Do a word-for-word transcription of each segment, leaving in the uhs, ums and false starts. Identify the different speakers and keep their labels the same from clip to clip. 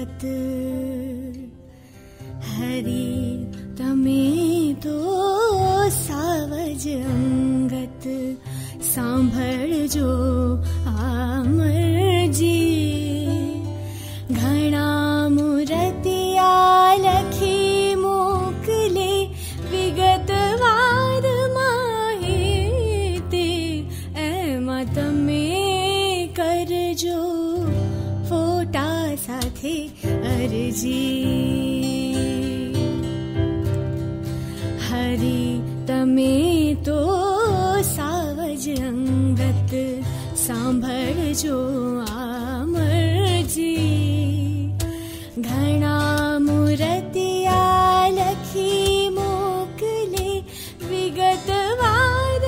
Speaker 1: અંગત હરી તમે તો સાવજ અંગત સાંભળજો આમરજી ઘણા મૂર્તિયા લખી મોકલે વિગતવાર માહિતી એમાં તમે કરજો ફોટા સાથે અરજી હરી તમે તો સાવજ અંગત સાંભળજો આમરજી ઘણા મૂર્તિયા લખી મોકલે વિગતવાર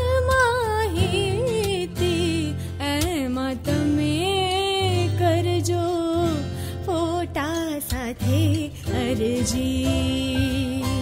Speaker 1: માહિતી એમાં તમે કરજો ફોટા સાથે અરજી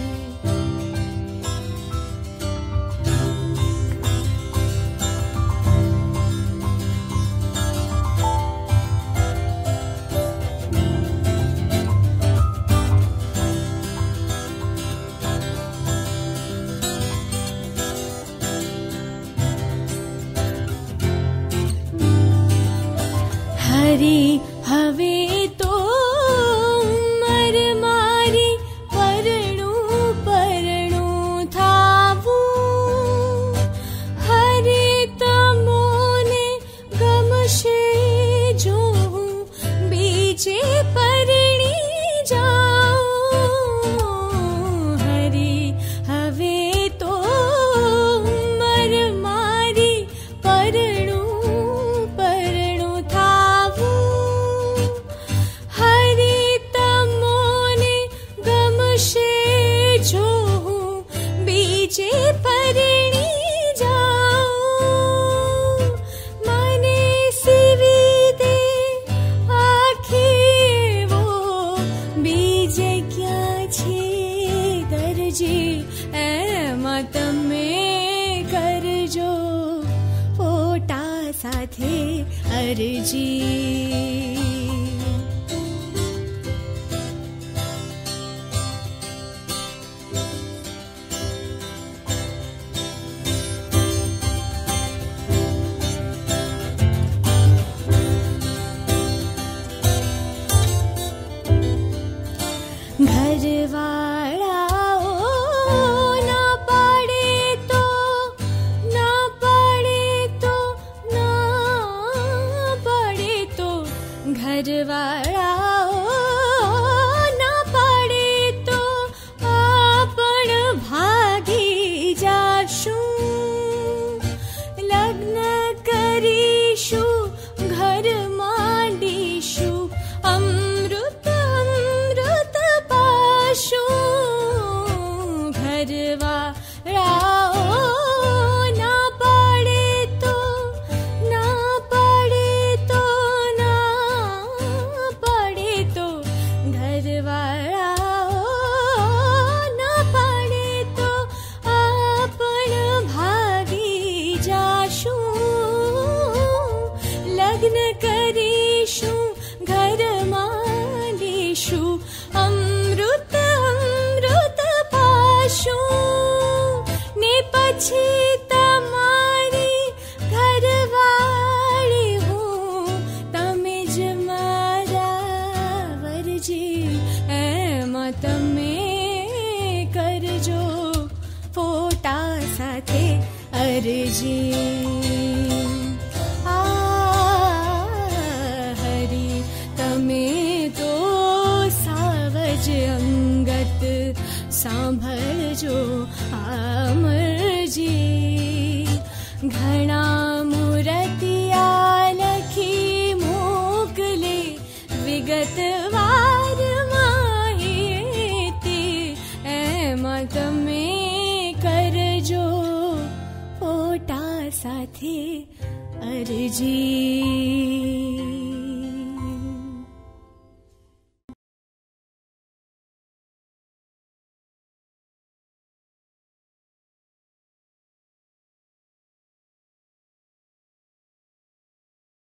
Speaker 1: હરી હવે તો ઉંમર મારી પરણું પરણું થાવું હરી તમોને ગમશે જોવું બીજે પરણી જાઉં હરી હવે તો ઉંમર મારી પરણું જે પરણી જાઉં મને સીવી દે આખી વો બીજે ક્યાં છે દરજી એમાં તમે કરજો ફોટા સાથે અરજી ઘરવાળાઓ ના પાડે તો ના પાડે તો ના પાડે તો ઘરવાળાઓ ના પાડે તો આપણ ભાગી જાશું લગ્ન કરીશું ઘર માંડીશું અમૃત ઘરવાળાઓ ના પાડે તો ના પાડે તો ના પાડે તો ઘરવાળાઓ ના પાડે તો આપણ ભાગી જાશું લગ્ન કરીશું ઘર માંડીશું અમૃત ને પછી તમારી ઘરવાળી હું તમે જ મારા વરજી એમાં તમે કરજો ફોટા સાથે અરજી આ હરી તમે તો સાવજ અંગત સાંભળજો આમરજી ઘણા મૂર્તિયા લખી મોકલે વિગતવાર માહિતી એમાં તમે કરજો ફોટા સાથે અરજી